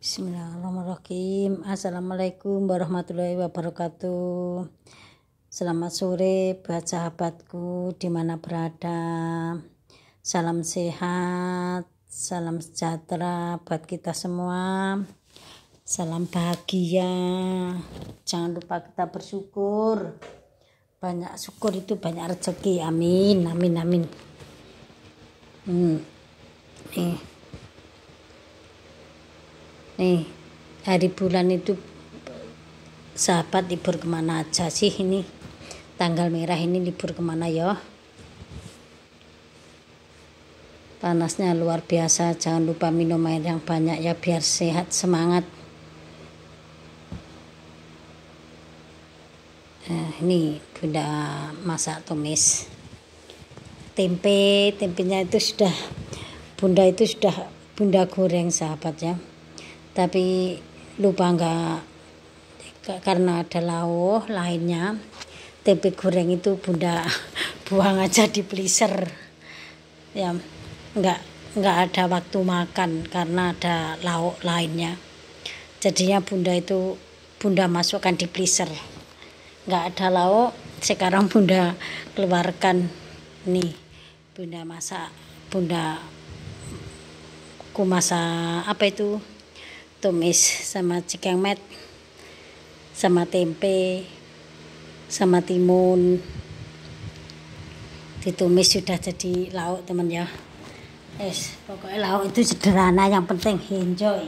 Bismillahirrahmanirrahim. Assalamualaikum warahmatullahi wabarakatuh. Selamat sore buat sahabatku dimana berada. Salam sehat, salam sejahtera buat kita semua. Salam bahagia. Jangan lupa kita bersyukur. Banyak syukur itu banyak rezeki. Amin, amin, amin. Nih, hari bulan itu sahabat libur kemana aja sih ini? Tanggal merah ini libur kemana ya? Panasnya luar biasa, jangan lupa minum air yang banyak ya biar sehat, semangat. Ini Bunda masak tumis tempenya itu sudah Bunda goreng sahabat ya, tapi lupa enggak karena ada lauk lainnya. Tempe goreng itu Bunda buang aja di freezer ya, enggak ada waktu makan karena ada lauk lainnya, jadinya Bunda masukkan di freezer. Enggak ada lauk, sekarang Bunda keluarkan. Nih Bunda masak, ku masak apa itu, tumis sama chicken meat sama tempe sama timun, ditumis sudah jadi lauk teman ya. Pokoknya lauk itu sederhana, yang penting enjoy.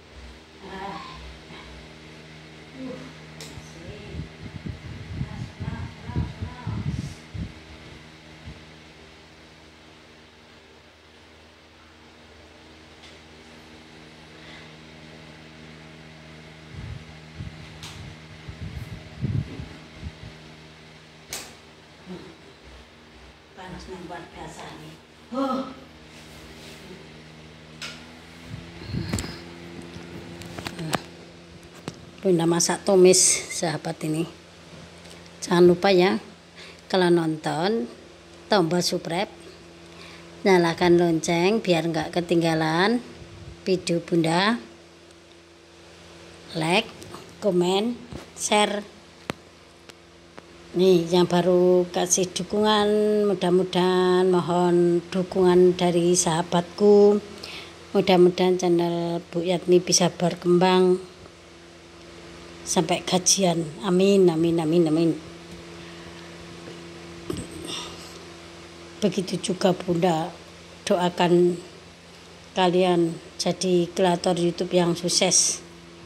Panasnya luar biasa nih. Bunda masak tumis sahabat ini. Jangan lupa ya, kalau nonton tombol subscribe, nyalakan lonceng biar nggak ketinggalan video Bunda, like, komen, share. Nih yang baru kasih dukungan, mudah-mudahan mohon dukungan dari sahabatku, mudah-mudahan channel Bu Yatni bisa berkembang sampai gajian. Amin, amin, amin, amin. Begitu juga Bunda doakan kalian jadi kreator YouTube yang sukses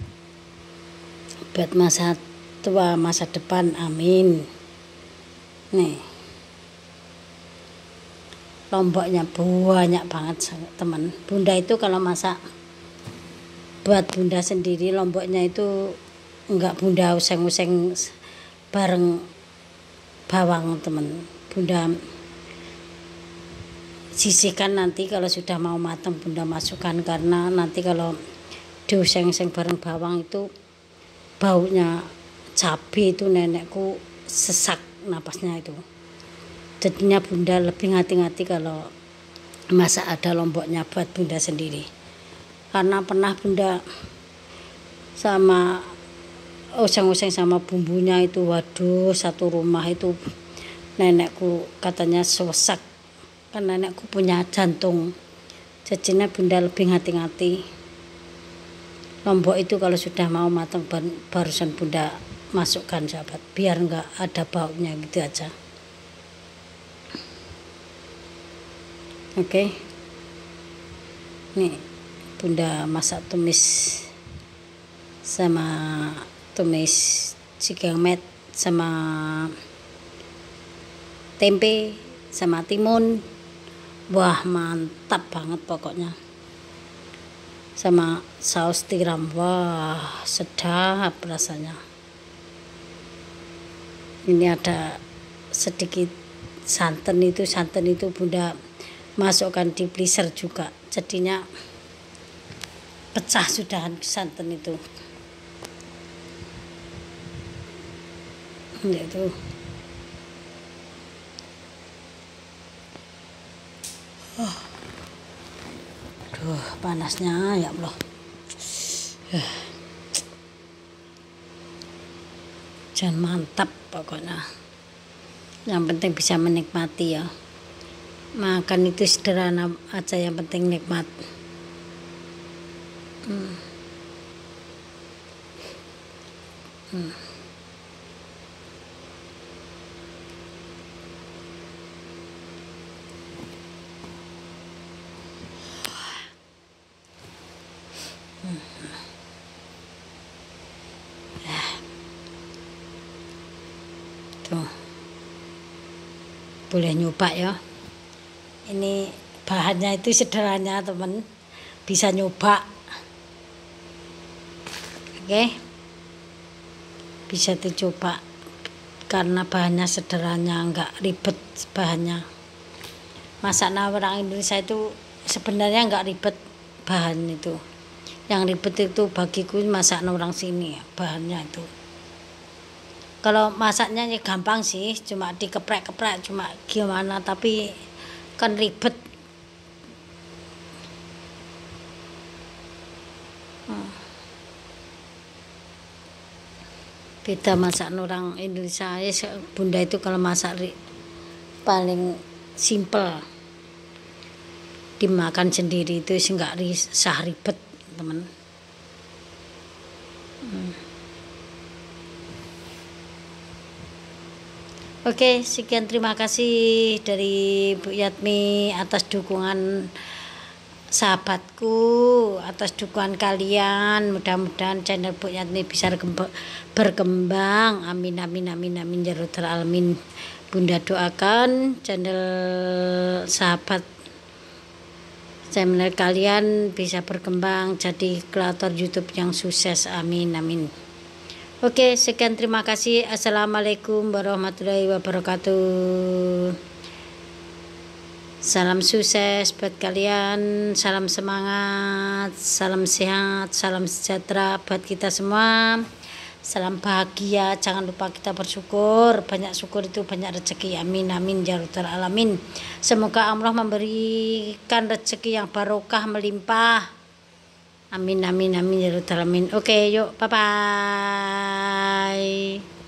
buat masa tua, masa depan. Amin. Nih lomboknya banyak banget teman. Bunda itu kalau masak buat Bunda sendiri, lomboknya itu enggak Bunda useng-useng bareng bawang teman. Bunda sisihkan, nanti kalau sudah mau matang Bunda masukkan, karena nanti kalau diuseng-useng bareng bawang itu baunya cabai itu nenekku sesak napasnya itu. Jadinya Bunda lebih hati-hati kalau masak ada lomboknya buat Bunda sendiri, karena pernah Bunda sama useng-useng sama bumbunya itu, waduh, satu rumah itu nenekku katanya sesak, kan nenekku punya jantung. Jadinya Bunda lebih hati-hati. Lombok itu kalau sudah mau matang barusan Bunda masukkan sahabat, biar enggak ada baunya gitu aja. Oke. Nih Bunda masak tumis sama tumis chicken meat sama tempe sama timun. Wah, mantap banget pokoknya. Sama saus tiram, wah sedap rasanya. Ini ada sedikit santan itu Bunda masukkan di freezer juga, jadinya pecah sudah santan itu. Itu panasnya ya Allah. Dan mantap pokoknya. Yang penting bisa menikmati ya. Makan itu sederhana aja, yang penting nikmat. Tuh. Boleh nyoba ya. Ini bahannya itu sederhana teman, bisa nyoba. Oke, bisa dicoba karena bahannya sederhana, nggak ribet bahannya. Masak orang Indonesia itu sebenarnya nggak ribet bahan itu. Yang ribet itu bagiku masak orang sini bahannya itu. Kalau masaknya ya gampang sih, cuma dikeprek-keprek, cuma gimana, tapi kan ribet. Beda masak orang Indonesia. Bunda itu kalau masak paling simple, dimakan sendiri itu nggak risah ribet teman. Oke, sekian, terima kasih dari Bu Yatmi atas dukungan sahabatku, atas dukungan kalian. Mudah-mudahan channel Bu Yatmi bisa berkembang. Amin amin amin amin ya rabbal alamin. Bunda doakan channel sahabat channel kalian bisa berkembang jadi kreator YouTube yang sukses. Amin amin. Oke, sekian, terima kasih. Assalamualaikum warahmatullahi wabarakatuh. Salam sukses buat kalian, salam semangat, salam sehat, salam sejahtera buat kita semua. Salam bahagia, jangan lupa kita bersyukur. Banyak syukur itu banyak rezeki. Amin amin ya rabbal alamin. Semoga Allah memberikan rezeki yang barokah melimpah. Amin amin amin ya rabbal alamin. Oke, yuk, bye bye.